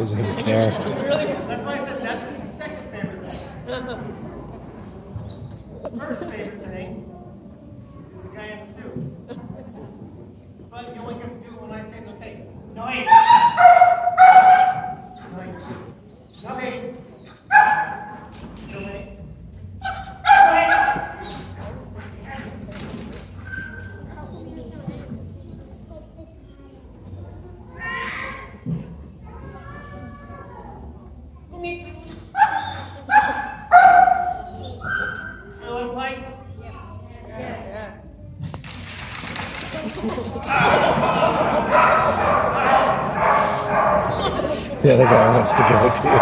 Doesn't even care. That's why I said that's his second favorite thing. First favorite thing is the guy in the suit. But you only get to do it when I say no take. No hate. No hate. No hate. The other guy wants to go too.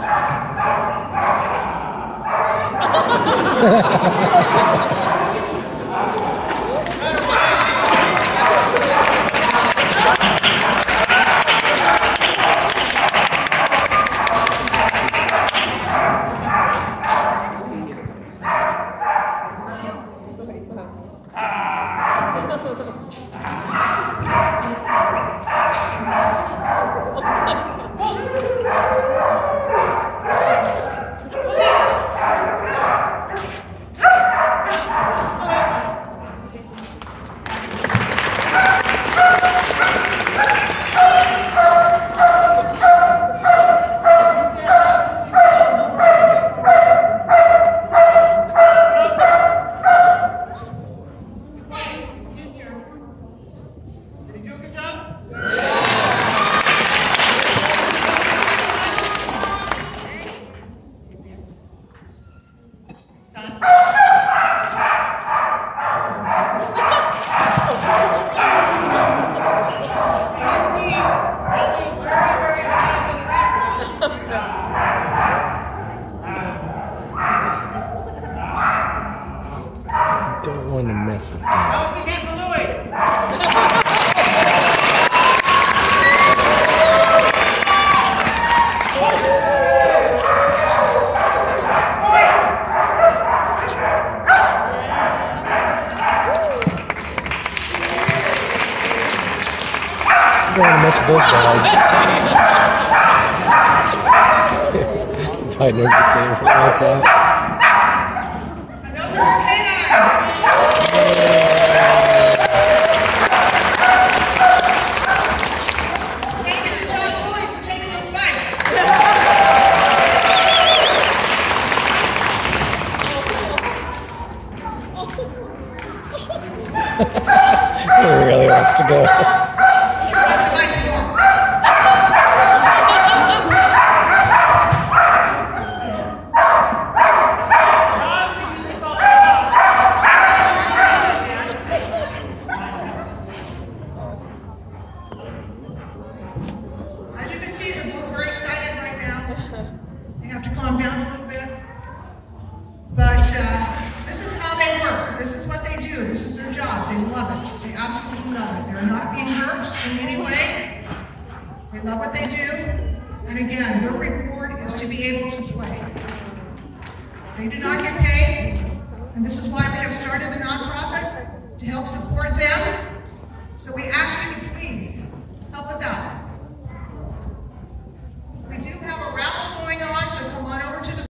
Don't want to mess with that. Don't forget the Louis. You don't want to mess with those dogs. It's hiding over the table. What's up? And those are our canines. Thank you to John Louis for taking those bites. He really wants to go. As you can see, they're both very excited right now. They have to calm down a little bit. But this is how they work. This is what they do. This is their job. They love it. They absolutely love it. They're not being hurt in any way. They love what they do. And again, their reward is to be able to play. They do not get paid. And this is why we have started the nonprofit, to help support them. So we ask you to please